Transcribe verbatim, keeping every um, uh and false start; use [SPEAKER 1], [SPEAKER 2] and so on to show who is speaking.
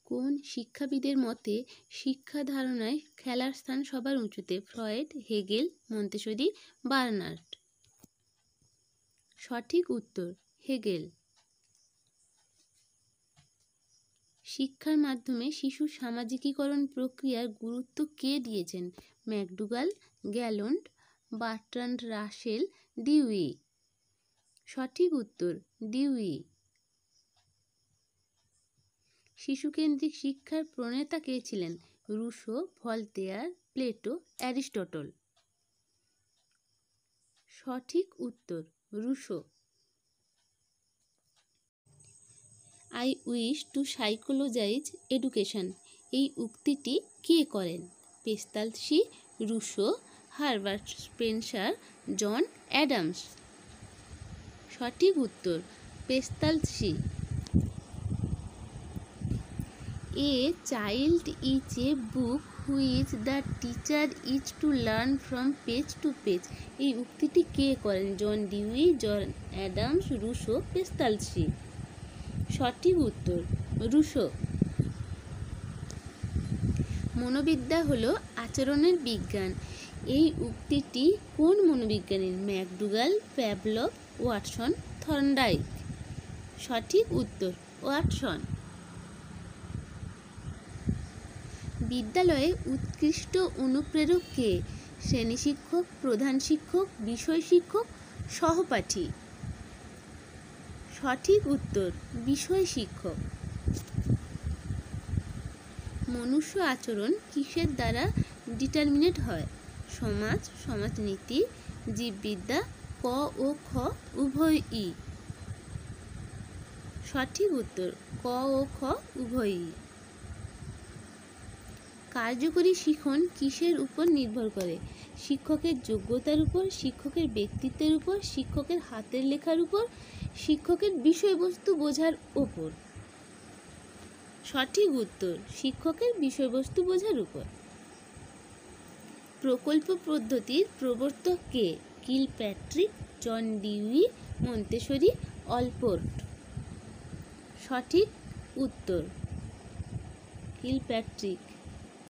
[SPEAKER 1] কোন শিক্ষাবিদের মতে শিক্ষা ধারণায় খেলার স্থান সবার উঁচুতে? Freud, Hegel, Montessori, Bernard. সঠিক উত্তর হেগেল। শিক্ষার মাধ্যমে শিশুর সামাজিকীকরণ প্রক্রিয়ার গুরুত্ব কে দিয়েছেন? ম্যাকডুগাল, গ্যালন্ড, বার্ট্রান্ড রাসেল, ডিউই। সঠিক উত্তর ডিউই। শিশুকেন্দ্রিক শিক্ষার প্রণেতা কে ছিলেন? Rousseau, Voltaire, Plato, Aristotle. সঠিক উত্তর Rousseau. I wish to psychologize education এই উক্তিটি কে করেন? Pestalozzi, Rousseau, Herbert Spencer, John Adams. সঠিক উত্তর Pestalozzi. A child is a book which the teacher is to learn from page to page এই উক্তিটি কে করেন? John Dewey, John Adams, Rousseau, Pestalozzi. সঠিক উত্তর রুশো। মনোবিদ্যা হলো আচরণের বিজ্ঞান এই উক্তিটি কোন মনোবিজ্ঞানীর? McDougall, Pavlov, Watson, Thorndike. সঠিক উত্তর ওয়াটসন। বিদ্যালয়ে উৎকৃষ্ট অনুপ্রেরক কে? শ্রেণী শিক্ষক, প্রধান শিক্ষক, বিষয় শিক্ষক, সহপাঠী। সঠিক উত্তর বিষয় শিক্ষক। মনুষ্য আচরণ কিসের দ্বারা ডিটারমিনেট হয়? সমাজ, সমাজনীতি, জীববিদ্যা, ক ও খ উভয়ই। সঠিক উত্তর ক ও খ উভয়ই। কার্যকরী শিখন কিসের উপর নির্ভর করে? শিক্ষকের যোগ্যতার উপর, শিক্ষকের ব্যক্তিত্বের উপর, শিক্ষকের হাতের লেখার উপর, শিক্ষকের বিষয়বস্তু বোঝার উপর। সঠিক উত্তর শিক্ষকের বিষয়বস্তু বোঝার উপর। প্রকল্প পদ্ধতির প্রবর্তক কে? Kilpatrick, John Dewey, মন্তেসরি, অলপোর্ট। সঠিক উত্তর কিলপ্যাট্রিক।